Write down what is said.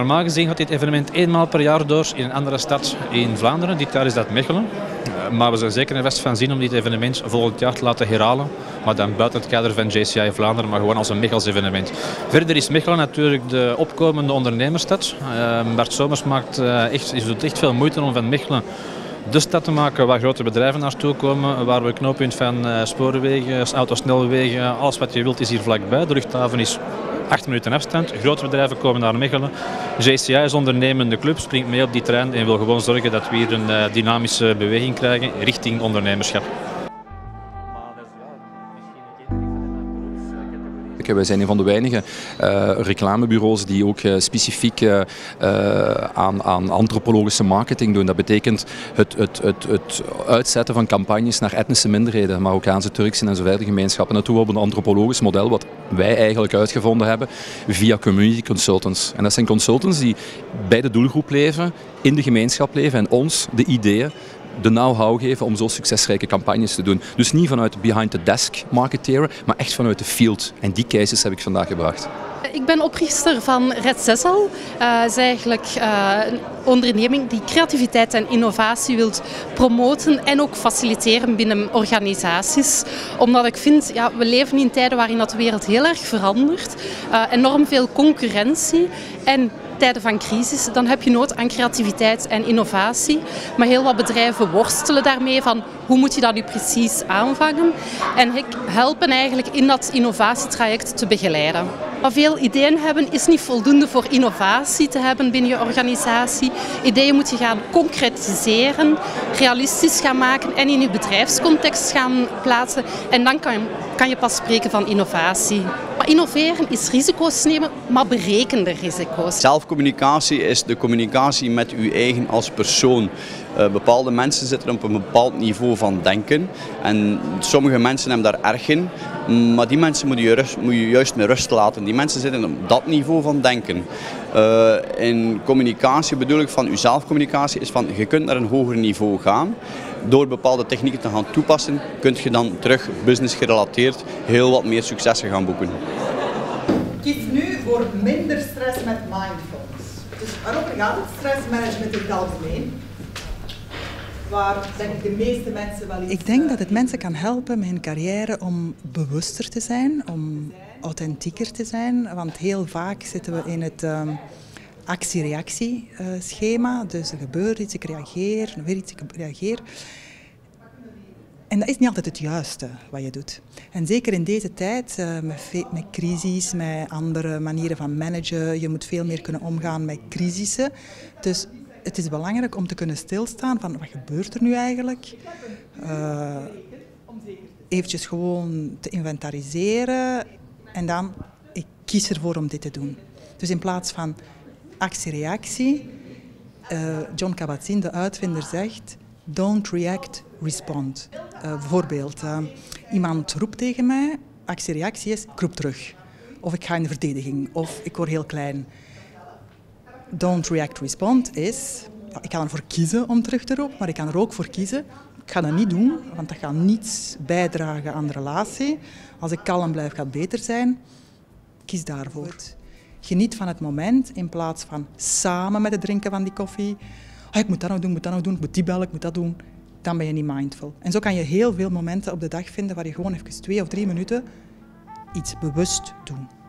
Normaal gezien gaat dit evenement eenmaal per jaar door in een andere stad in Vlaanderen. Dit jaar is dat Mechelen. Maar we zijn zeker er best van zin om dit evenement volgend jaar te laten herhalen. Maar dan buiten het kader van JCI Vlaanderen, maar gewoon als een Mechels evenement. Verder is Mechelen natuurlijk de opkomende ondernemersstad. Bart Somers doet echt veel moeite om van Mechelen de stad te maken waar grote bedrijven naartoe komen, waar we een knooppunt van spoorwegen, autosnelwegen, alles wat je wilt is hier vlakbij. De luchthaven is 8 minuten afstand. Grote bedrijven komen naar Mechelen. JCI is ondernemende club, springt mee op die trein en wil gewoon zorgen dat we hier een dynamische beweging krijgen richting ondernemerschap. Wij zijn een van de weinige reclamebureaus die ook specifiek aan antropologische marketing doen. Dat betekent het uitzetten van campagnes naar etnische minderheden, Marokkaanse, Turkse en zo verder gemeenschappen. Dat doen we op een antropologisch model wat wij eigenlijk uitgevonden hebben via community consultants. En dat zijn consultants die bij de doelgroep leven, in de gemeenschap leven en ons de ideeën, de know-how geven om zo succesrijke campagnes te doen. Dus niet vanuit behind-the-desk marketeren, maar echt vanuit de field. En die cases heb ik vandaag gebracht. Ik ben oprichter van Red Zessel. Het is eigenlijk een onderneming die creativiteit en innovatie wil promoten en ook faciliteren binnen organisaties. Omdat ik vind, ja, we leven in tijden waarin de wereld heel erg verandert. Enorm veel concurrentie en tijden van crisis, dan heb je nood aan creativiteit en innovatie. Maar heel wat bedrijven worstelen daarmee van hoe moet je dat nu precies aanvangen. En ik help hen eigenlijk in dat innovatietraject te begeleiden. Maar veel ideeën hebben is niet voldoende voor innovatie te hebben binnen je organisatie. Ideeën moet je gaan concretiseren, realistisch gaan maken en in je bedrijfscontext gaan plaatsen. En dan kan je pas spreken van innovatie. Maar innoveren is risico's nemen, maar berekende risico's. Zelfcommunicatie is de communicatie met u eigen als persoon. Bepaalde mensen zitten op een bepaald niveau van denken en sommige mensen hebben daar erg in, maar die mensen moet je juist met rust laten. Die mensen zitten op dat niveau van denken. In communicatie bedoel ik van uw zelfcommunicatie is van je kunt naar een hoger niveau gaan. Door bepaalde technieken te gaan toepassen, kun je dan terug business gerelateerd heel wat meer successen gaan boeken. Kies nu voor minder stress met mindfulness. Dus waarover gaat het stressmanagement in het algemeen? Waar denk ik de meeste mensen wel iets... Ik denk dat het mensen kan helpen met hun carrière om bewuster te zijn, om authentieker te zijn. Want heel vaak zitten we in het actie-reactie-schema. Dus er gebeurt iets, ik reageer, weer iets, ik reageer. En dat is niet altijd het juiste wat je doet. En zeker in deze tijd, met crisis, met andere manieren van managen, je moet veel meer kunnen omgaan met crisissen. Dus het is belangrijk om te kunnen stilstaan van wat gebeurt er nu eigenlijk. Eventjes gewoon te inventariseren en dan, ik kies ervoor om dit te doen. Dus in plaats van actie-reactie, John Kabat-Zinn, de uitvinder, zegt don't react, respond. Bijvoorbeeld, iemand roept tegen mij, actie-reactie is, ik roep terug. Of ik ga in de verdediging, of ik word heel klein. Don't react, respond is, ik kan ervoor kiezen om terug te roepen, maar ik kan er ook voor kiezen, ik ga dat niet doen, want dat gaat niets bijdragen aan de relatie. Als ik kalm blijf, gaat het beter zijn. Kies daarvoor. Geniet van het moment in plaats van samen met het drinken van die koffie. Ik moet dat nog doen, ik moet die bellen, ik moet dat doen. Dan ben je niet mindful. En zo kan je heel veel momenten op de dag vinden waar je gewoon even 2 of 3 minuten iets bewust doet.